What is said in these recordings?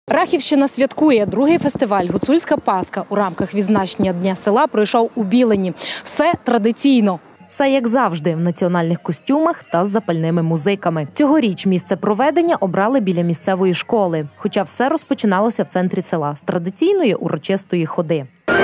Рахівщина святкує. Другий фестиваль «Гуцульська Пасха» у рамках відзначення Дня села пройшов у Білині. Все традиційно. Все як завжди, в національних костюмах та з запальними музиками. Цьогоріч місце проведення обрали біля місцевої школи. Хоча все розпочиналося в центрі села з традиційної урочистої ходи.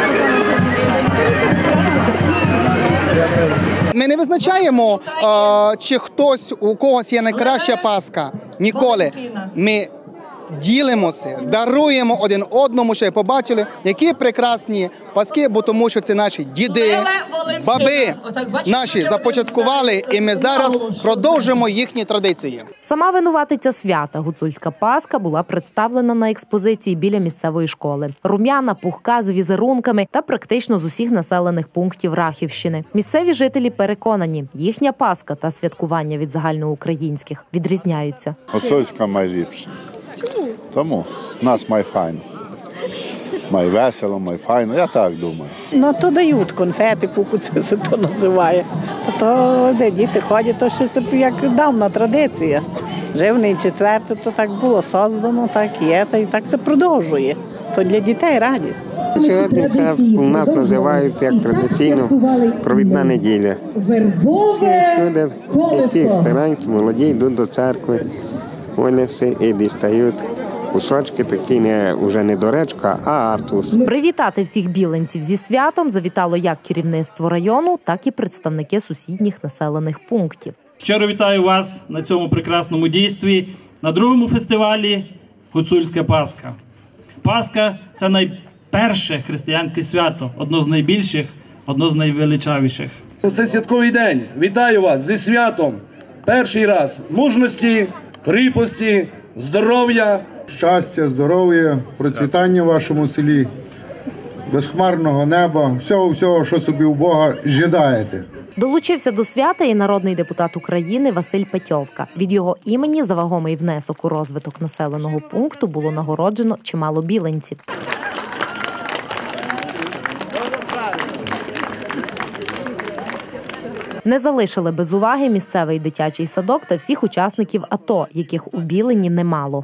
Ми не визначаємо, чи хтось, у когось є найкраща Пасха. Ніколи. Ми ділимося, даруємо один одному, щоб побачили, які прекрасні Пасхи, бо тому що це наші діди, баби наші започаткували, і ми зараз продовжуємо їхні традиції. Сама винуватиця свята «Гуцульська Пасха» була представлена на експозиції біля місцевої школи. Рум'яна, пухка, з візерунками та практично з усіх населених пунктів Рахівщини. Місцеві жителі переконані, їхня Пасха та святкування від загальноукраїнських відрізняються. Гуцульська найліпша. Тому нас має файно. Має весело, має файно, я так думаю. Ну, то дають конфети, куку, це то називає. То де діти ходять, то ще як давна традиція. Живний четвертий, то так було создано, так є, та і так це продовжує. То для дітей радість. Сьогодні це у нас називають як традиційно провідна неділя. Люди, які старенькі, молоді, йдуть до церкви, моляться і дістають кусочки, такі вже не доречка, а артус. Привітати всіх білинців зі святом завітало як керівництво району, так і представники сусідніх населених пунктів. Щиро вітаю вас на цьому прекрасному дійстві, на другому фестивалі «Гуцульська Пасха». Пасха – це найперше християнське свято, одно з найбільших, одно з найвеличавіших. Це святковий день. Вітаю вас зі святом. Перший раз мужності, кріпості, здоров'я. Щастя, здоров'я, процвітання в вашому селі, безхмарного неба, всього, що собі у Бога жадаєте. Долучився до свята і народний депутат України Василь Петьовка. Від його імені за вагомий внесок у розвиток населеного пункту було нагороджено чимало білинців. Не залишили без уваги місцевий дитячий садок та всіх учасників АТО, яких у Білині немало.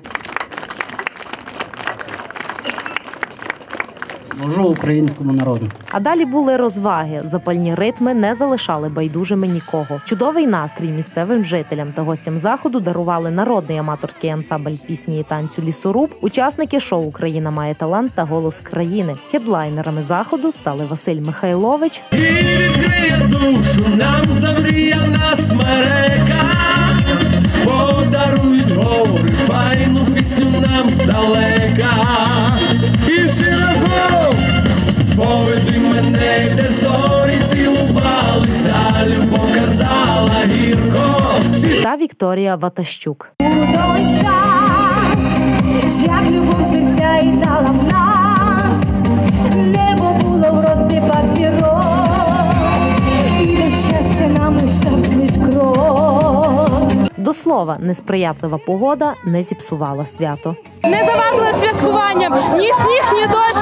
Служу українському народу. А далі були розваги. Запальні ритми не залишали байдужими нікого. Чудовий настрій місцевим жителям та гостям заходу дарували народний аматорський ансамбль пісні і танцю «Лісоруб», учасники шоу «Україна має талант» та «Голос країни». Хедлайнерами заходу стали Василь Михайлович, і відкриє душу нам замріяна смерека, подарують гори файну пісню нам здалека. І всі разом поведи мене, де зорі цілувалися, любов казала гірко. та Вікторія Ватащук. У той час, як любов серця і дала в нас, небо було в розсипах зірок, і до щастя нам лишався лиш крок. До слова, несприятлива погода не зіпсувала свято. Не завадили святкуванням ні сніг, ні дощ,